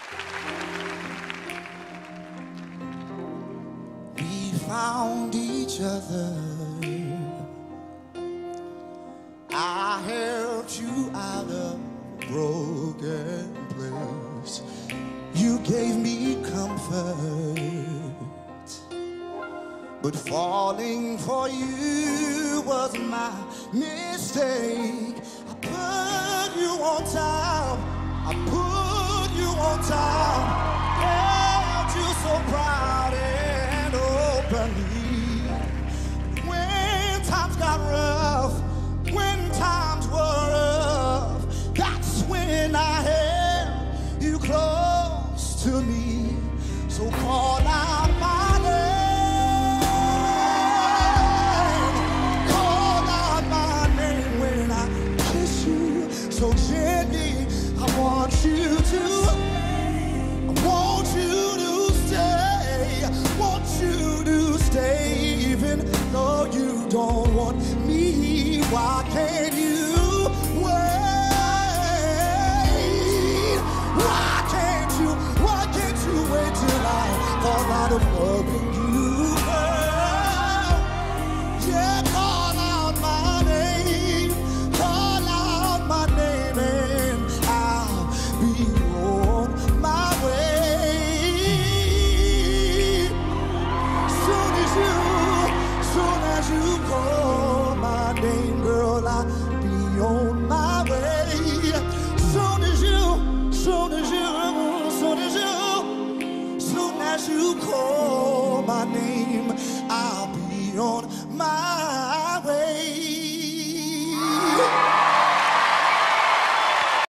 We found each other. I helped you out of a broken place. You gave me comfort, but falling for you was my mistake. I put you on top. I put you on top. Held you so proud and openly. When times got rough, when times were rough, that's when I held you close to me. So call out my name, call out my name when I kiss you so gently. I want you to, I want you to stay, I want you to stay, even though you don't want me. Why can't you wait? Why can't you wait till I fall out of loving you? Yeah, call out my name, call out my name, and I'll be on my way. Soon as you call my name, girl, I'll be on my way. Soon as you call my name, I'll be on